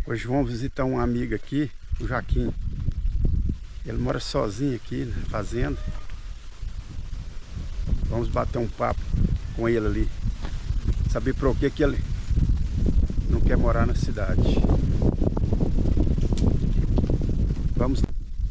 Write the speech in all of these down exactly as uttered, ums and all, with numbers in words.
Hoje vamos visitar um amigo aqui, o Joaquim. Ele mora sozinho aqui na fazenda. Vamos bater um papo com ele ali. Saber por que que ele não quer morar na cidade. Vamos.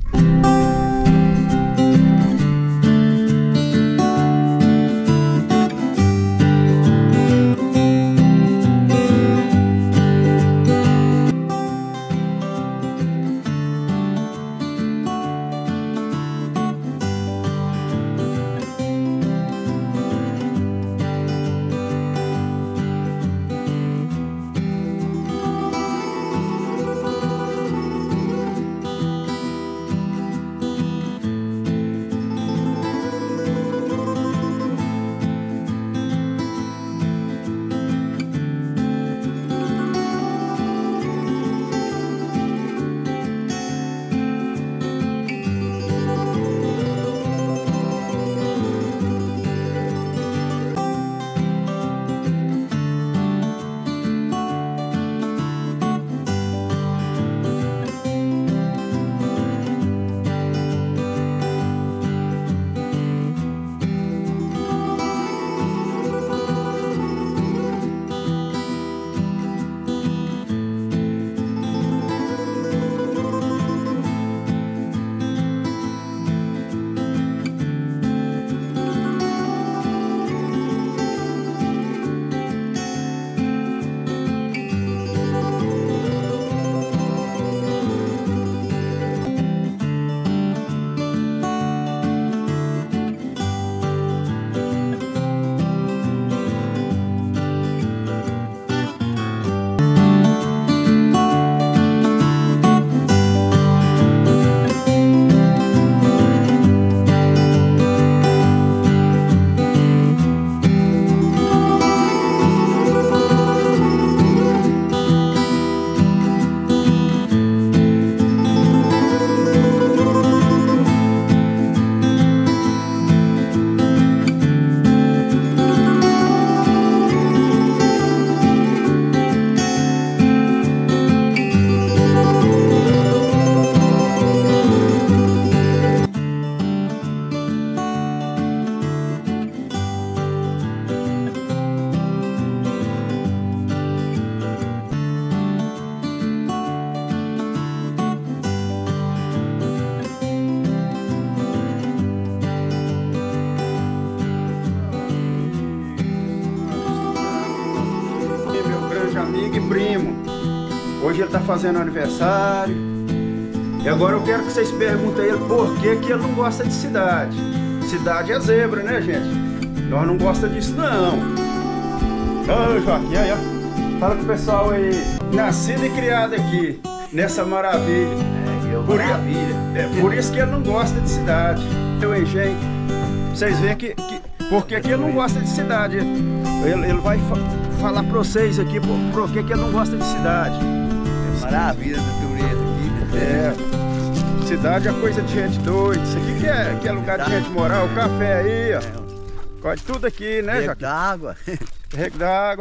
Amigo e primo. Hoje ele tá fazendo aniversário. E agora eu quero que vocês perguntem a ele por que que ele não gosta de cidade. Cidade é zebra, né, gente? Nós não gostamos disso, não. Ô, Joaquim, aí, ó. Fala com o pessoal aí. Nascido e criado aqui, nessa maravilha. É, eu por maravilha. É, por isso que ele não gosta de cidade. Eu engenho. Vocês veem que, que porque aqui ele não gosta de cidade. Ele, ele vai fa falar pra vocês aqui por, por que que ele não gosta de cidade. É maravilha a natureza aqui. É. Cidade é coisa de gente doida. Isso aqui que é, que é lugar de gente morar. O café aí, ó. Corre tudo aqui, né, Joaquim? Rego d'água. Rego d'água.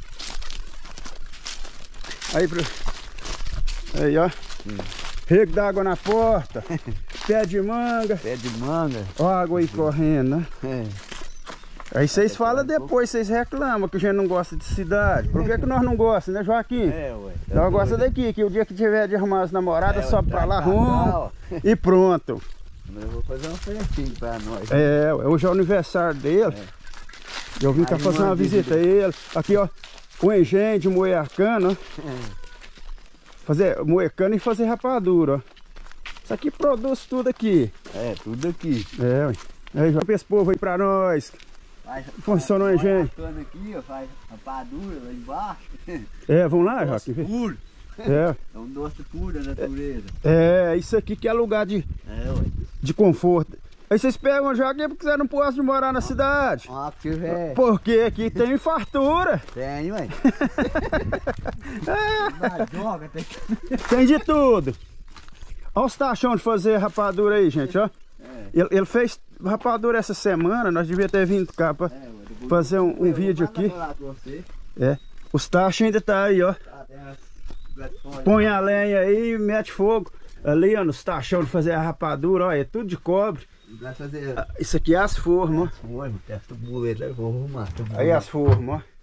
Aí, pro... aí, ó. Hum. Rego d'água na porta. Pé de manga. Pé de manga. Ó a água aí correndo, né? É. Aí vocês falam depois, vocês reclamam que a gente não gosta de cidade. Por que que nós não gostamos, né, Joaquim? É, ué. Tá nós gostamos daqui, que o dia que tiver de arrumar as namoradas, é, sobe pra lá, arruma e pronto. Eu vou fazer um presentinho pra nós. É, hoje é o aniversário dele. É. Eu vim cá fazer uma visita a ele. Aqui, ó, o engenho de moer a cana, ó. É. Fazer, moer cana e fazer rapadura, ó. Isso aqui produz tudo aqui. É, tudo aqui. É, ué. Aí, joga esse povo aí pra nós. Faz, funcionou o engenho. Faz aqui, ó, faz rapadura lá embaixo. É, vamos lá, Joaquim. Puro. É. É um doce puro da natureza. É, isso aqui que é lugar de, é, ué. de conforto. Aí vocês pegam já aqui porque você não pode morar na cidade. Ah, que tiver. Porque aqui tem fartura. Tem, ué. é. tem... tem de tudo. Olha os tachão de fazer rapadura aí, gente, ó. É. Ele, ele fez rapadura essa semana, nós devíamos ter vindo cá pra é, fazer um, um vídeo aqui. É. Os tachos ainda tá aí, ó. Põe a lenha aí e mete fogo. Ali, ó, nos tachão de fazer a rapadura, ó, é tudo de cobre. Vai fazer... Ah, isso aqui é as formas, ó. Olha, testa o boleto, eu vou arrumar. Aí as formas, ó.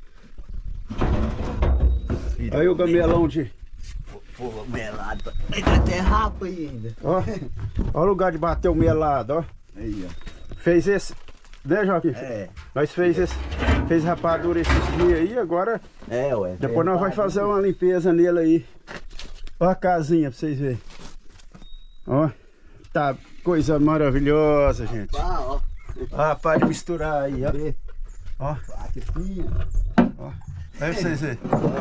Aí o gamelão de... Pô, melado. Tem até rapa aí ainda. Ó, ó o lugar de bater o melado, ó. Aí, ó. Fez esse... Né, Joaquim? É. Nós fez esse... Fez rapadura esses dias aí, agora... É, ué. Depois nós vamos fazer uma limpeza nele aí. Ó a casinha pra vocês verem. Ó. Tá coisa maravilhosa, gente. Ah, ó. Ah, pode misturar aí, ó. Ó. Aqui fina. Ó. Aí pra vocês verem.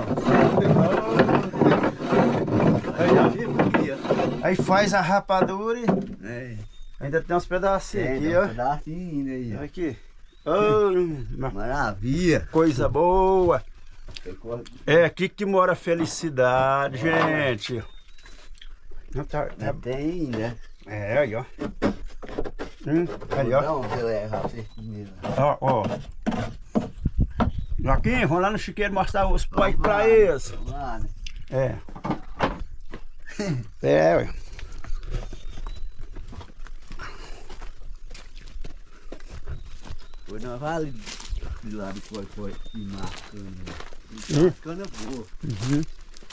Aí, aí faz a rapadura e... é. Ainda tem uns pedacinhos É, aqui, tem ó. um pedacinho ainda aí, ó. Aqui. Oh, Maravilha. coisa boa. É aqui que mora a felicidade, gente. Não tá, tá... Tem ainda. É, aí, ó. Hum, aí, ó. Não, você leva você comigo. Ó, ó. Joaquim, vamos lá no chiqueiro mostrar os pais pra eles. Vamos lá, né? É. É, ué. Pois não vale de lá depois foi queimar a cana. Hum. A cana boa. Uhum.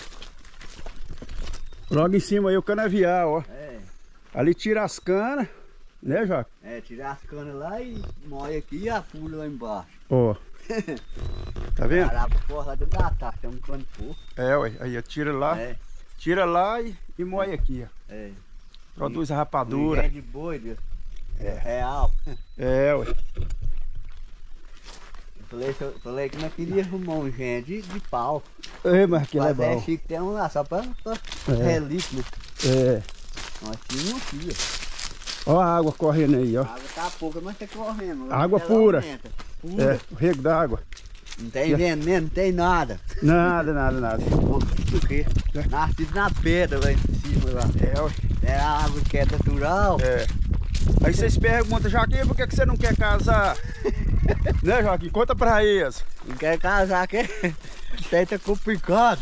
Logo em cima aí o canavial, ó. É, Ali tira as canas, né, Joaquim? é, tirar as canas lá e moe aqui e a pula lá embaixo. Ó. Tá vendo? Parar pra fora lá dentro da taxa, tem um cano pouco. É, ué. Aí ó, tira lá, É, tira lá e, e moe aqui, ó. é. Produz a Não rapadura. é de boi, Deus. É. É real. É, ué. Falei, eu falei que não queria arrumar um gente de, de pau. É, mas aquilo é Mas é bom. chique, tem um lá, só pra, pra É. relíquia. É. Nós tínhamos aqui, ó. Ó a água correndo aí, ó. A água tá pouca, mas tá correndo. Água Ela pura. aumenta. Pura. É, o rego d'água. Não tem veneno, não tem nada. Nada, nada, nada. O quê? Nascido na pedra lá em cima lá. É, ué. É a água que é natural. É. Aí vocês perguntam, Joaquim, por que que você não quer casar? Né, Joaquim? Conta pra eles. Não quer casar, que tem tá complicado.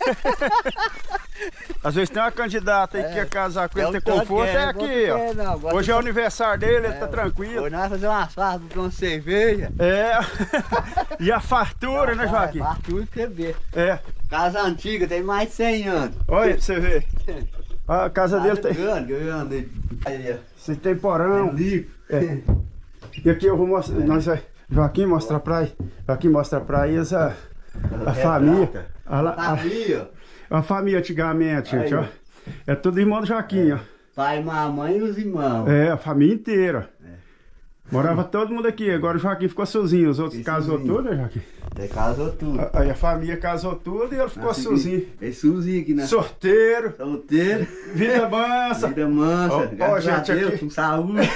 Às vezes tem uma candidata aí que É. quer casar com É ele, o ter tanto conforto, que é, é quanto aqui, ó. que é, não, agora Hoje é tá- o aniversário dele, ele É, tá tranquilo. Hoje nós vamos fazer uma farda com cerveja. É. E a fartura, né, Joaquim? Fartura que você vê. É. Casa antiga, tem mais de cem anos. Olha pra você ver. A casa dele tem. grande, grande. Aí, ó. Você tem porão. Lico. É. E aqui eu vou mostrar. Nós vai. Joaquim mostra pra aí. Joaquim mostra pra eles a, a família. A, a, Família. a família antigamente, gente, Aí, ó. É tudo irmão do Joaquim, ó. Pai, mamãe e os irmãos. É, a família inteira. É. Morava todo mundo aqui, agora o Joaquim ficou sozinho. Os outros Fiquei casou sozinho. tudo, né, Joaquim? Você casou tudo. Aí a família casou tudo e ele ficou Nasci sozinho. aqui. É sozinho aqui, né? Sorteiro, Solteiro. vida mansa. Vida mansa. Ó, ó, Graças gente, a Deus, aqui. com saúde.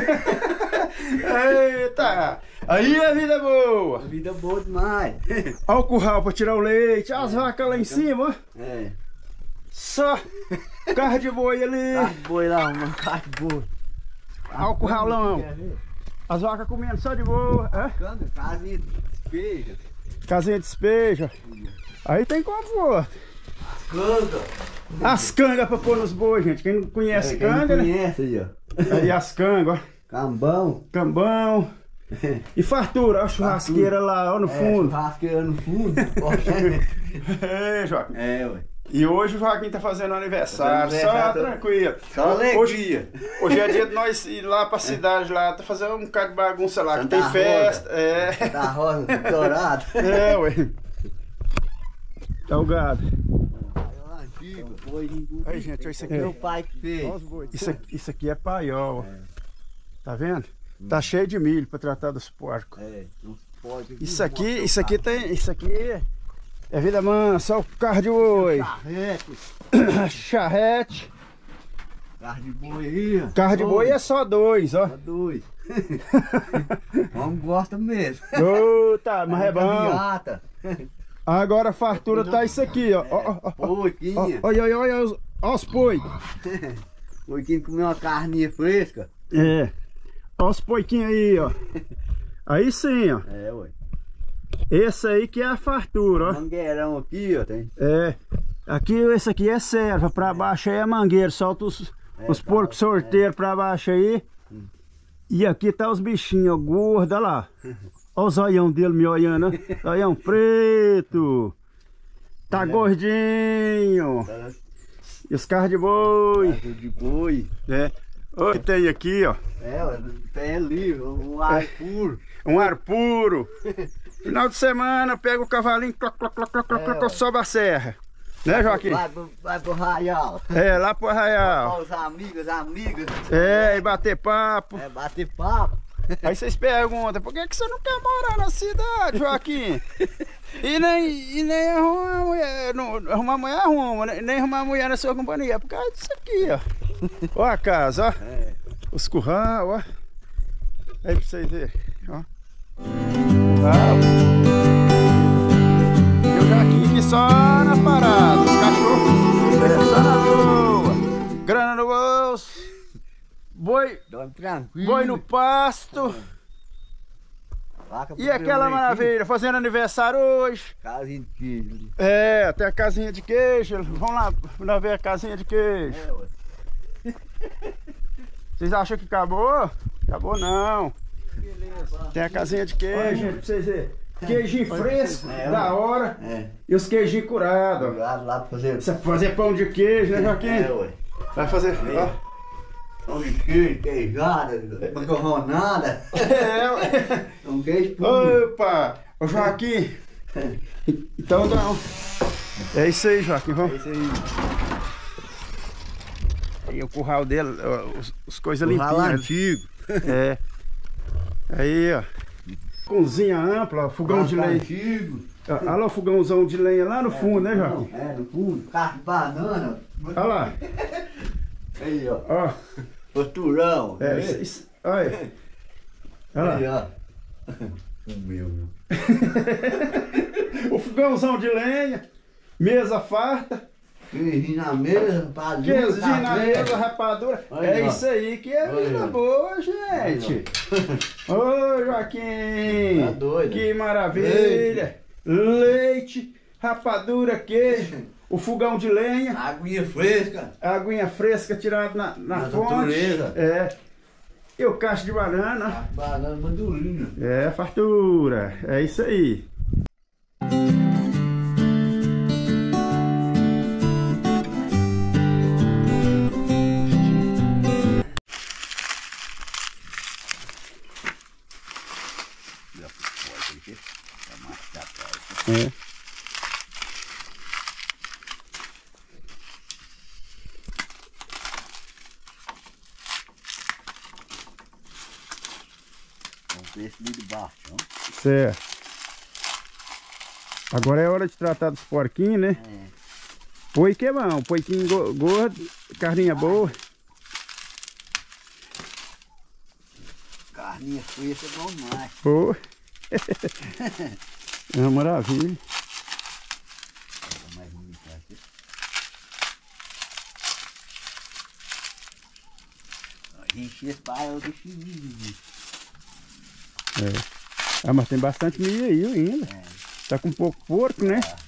Eita! Aí é vida boa! Vida boa demais. Olha o curral pra tirar o leite, as vacas lá em cima, ó. É. Só carro de boi ali. Carro de boi lá, uma carro de boi. Olha o curralão. As vacas comendo só de boa. É? Câmbio, casinha de despeja. Casinha de despeja. Aí tem conforto. Canga. As cangas pra pôr nos bois, gente. Quem não conhece É, quem não canga, né? conhece aí, ó. Aí as cangas, ó. Cambão. Cambão. E fartura, ó a churrasqueira lá, ó no É, fundo. churrasqueira no fundo. É, Joaquim. É, ué. E hoje o Joaquim tá fazendo aniversário, Fazendo só aniversário. tranquilo. Só Hoje, alegria. hoje é dia de nós ir lá pra cidade lá, tá fazendo um bocado de bagunça lá, que Santa tem Rosa. festa. É. Da rosa, dourado. É, ué. Tá o gado. Antigo. Aí, gente, olha isso aqui. Meu pai que fez. Isso aqui, isso aqui é paiol, ó. Tá vendo? Tá cheio de milho pra tratar dos porcos. É, não pode. Isso aqui, isso aqui tem, isso aqui é vida mansa, ó o carro de boi. Charrete. Charrete. Carro de boi aí, ó. Carro de boi é só dois, ó. Só dois. Vamos gosta mesmo. Ô, tá, mas é bom. Caminhata. Agora a fartura tá isso aqui, ó. Ó, ó, ó. Porquinha. Olha, olha, olha os, ó os poi. Porquinho comeu uma carninha fresca. É. Ó os poiquinhos aí, ó. Aí sim, ó. É, ué. Esse aí que é a fartura, ó. Mangueirão aqui, ó. Tem. É. Aqui, esse aqui é serva, pra baixo aí é mangueira, solta os, é, os porcos tá, sorteiros é. pra baixo aí. Hum. E aqui tá os bichinhos, gordos, olha lá. Olha o zoião dele me olhando, zoião preto. Tá é. gordinho. Tá. E os carros de boi. Carro de boi. É. O que tem aqui, ó. É, tem ali, um ar puro. Um ar puro. Final de semana, pega o cavalinho, cloc, cloc, cloc, cloc, cloc, cloc, sobe a serra. Né, Joaquim? Vai, vai pro arraial. É, lá pro arraial. Os amigos, amigas. É, e bater papo. É, bater papo. Aí vocês perguntam, por que, que você não quer morar na cidade, Joaquim? E nem, e nem arrumar mulher, não, arrumar mulher arruma, nem arrumar mulher na sua companhia, por causa disso aqui, ó. Ó a casa, ó. É. Os curral, ó. Aí pra vocês verem, ó. Curral. E o Joaquim aqui só na parada, os cachorros, é, só na boa. Grana no bolso. Boi, boi no pasto. E aquela maravilha, fazendo aniversário hoje. Casinha de queijo. É, até a casinha de queijo. Vamos lá, lá ver a casinha de queijo. É, vocês acham que acabou? Acabou não. Beleza. Tem a casinha de queijo. Olha, gente, pra vocês verem. Queijinho fresco, é, da hora. É. E os queijinhos curados. Curado lá pra fazer. Você fazer pão de queijo, né, Joaquim? É, ué. Vai fazer, é. Ó. Pão de queijo, queijada, macarronada. É, ué. Um queijo puro. Opa! Ô Joaquim! Então não. É isso aí, Joaquim. Vamos. É isso aí. Aí o curral dele, os, os coisas limpinhas. Curral antigo. É. Aí, ó. Cozinha ampla, fogão de lenha. Antigo. Olha lá o fogãozão de lenha lá no é, fundo, né, Joaquim? É, no fundo. Carne de banana. Olha lá. Aí, ó. Ó. Posturão. É, isso, isso. Olha. Olha aí, lá. Ó. O meu. O fogãozão de lenha. Mesa farta. Queijinho na mesa, rapadura. Queijinho na mesa, rapadura. Aí, é ó. Isso aí que é vida boa, gente. Ô, Joaquim. Tá doido. Que maravilha. Leite. Leite, rapadura, queijo. O fogão de lenha. Aguinha fresca. Aguinha fresca tirada na, na, na fonte. Natureza. É. E o cacho de banana. Banana madurinha. É, fartura. É isso aí. É. Vamos ver esse ali de baixo, ó. Certo. Agora é hora de tratar dos porquinhos, né? É. Poi que é bom, poiquinho go gordo, carninha boa. Carninha fresca é bom demais. Pô. É uma maravilha. Encher esse barro do chininho. É. Ah, mas tem bastante milho aí ainda. É. Tá com pouco porco, né? É.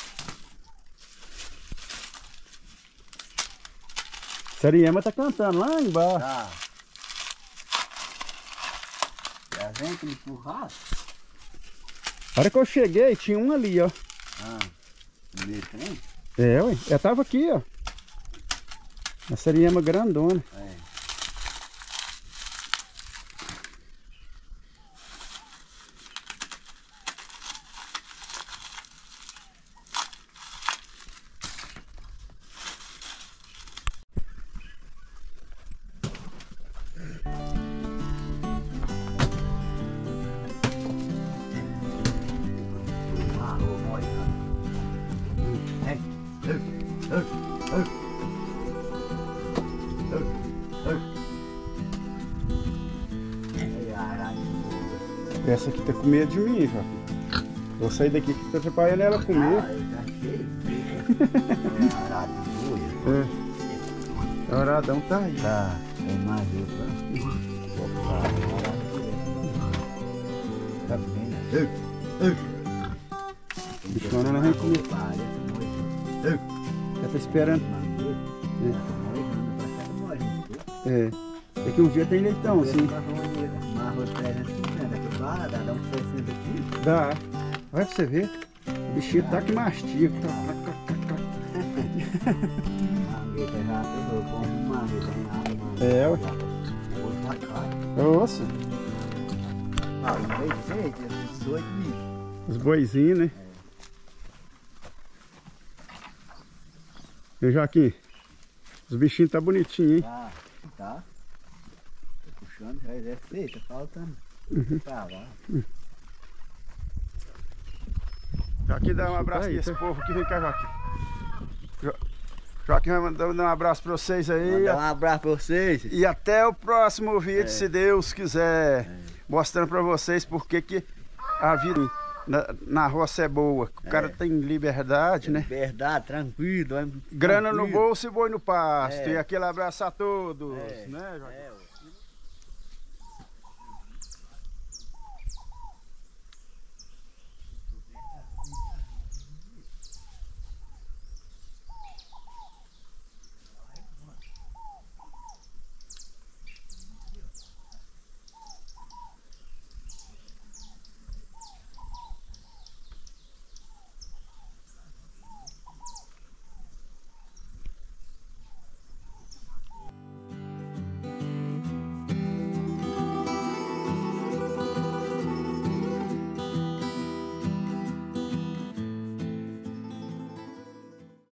Sariema tá cantando lá embaixo. Tá. Já vem aquele churrasco. A hora que eu cheguei, tinha um ali, ó. Ah, primeiro tem? É, ué. Ela tava aqui, ó. A sariema grandona. É. Essa aqui tá com medo de mim, já. Vou sair daqui que tá atrapalhando ela comer. É. O aradão tá aí. Tá, é mais eu, tá bem, né? Bichona não vem comer. tá esperando. É. Daqui um dia tem leitão, sim. Dá. Vai pra você ver. O bichinho tá que mastiga. É, ué. Nossa. Os boizinhos, né? E Joaquim, os bichinhos tá bonitinhos, hein? Tá, tá. Tô puxando, já é feio, tá faltando. Uhum. Pra lá. Joaquim, dá um abraço pra esse povo aqui, vem cá, Joaquim. Jo... Joaquim vai mandar um abraço pra vocês aí. Mandar um abraço pra vocês. E até o próximo vídeo, é. se Deus quiser. É. Mostrando pra vocês porque que a vida na, na roça é boa. O é. cara tem liberdade, né? Liberdade, tranquilo. Grana tranquilo. no bolso e boi no pasto. É. E aquele abraço a todos, é. né, Joaquim? É.